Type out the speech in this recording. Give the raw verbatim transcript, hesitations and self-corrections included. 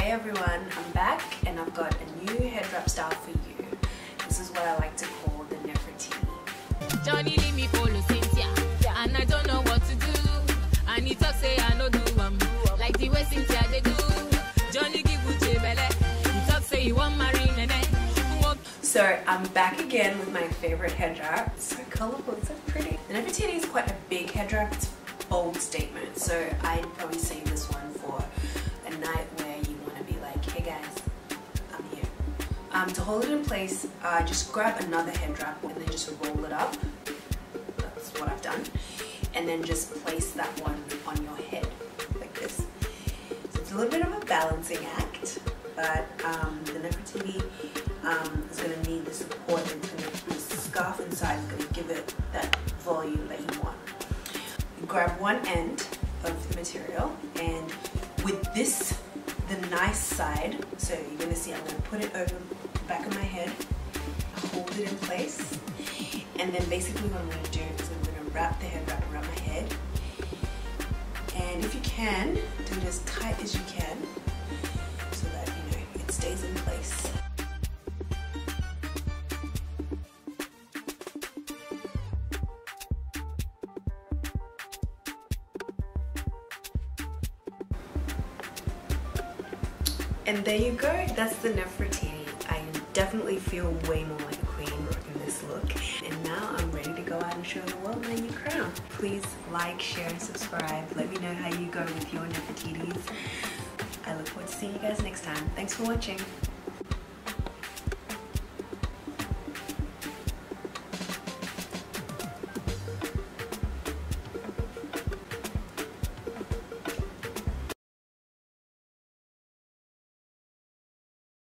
Hey everyone, I'm back and I've got a new head wrap style for you. This is what I like to call the Nefertiti. Johnny leave me follow Cynthia, and I don't know what to do. And he talk say I no do um like the way Cynthia they do. Johnny give Uche belle, he talk say he want marry nene. So I'm back again with my favorite head wrap. It's so colourful, it's so pretty. The Nefertiti is quite a big head wrap. It's a bold statement, so I'd probably say this one for a night where you want to be like, hey guys, I'm here. Um, to hold it in place, uh, just grab another head wrap and then just roll it up. That's what I've done. And then just place that one on your head like this. So it's a little bit of a balancing act, but um, the Nefertiti um, is going to need the support. And it's gonna, the scarf inside is going to give it that volume that you want. You grab one end of the material, and with this, the nice side, so you're going to see I'm going to put it over the back of my head, hold it in place, and then basically what I'm going to do is I'm going to wrap the head wrap around my head, and if you can, do it as tight as you can so that, you know, it stays in place. And there you go, that's the Nefertiti. I definitely feel way more like a queen rocking this look. And now I'm ready to go out and show the world my new crown. Please like, share, and subscribe. Let me know how you go with your Nefertitis. I look forward to seeing you guys next time. Thanks for watching.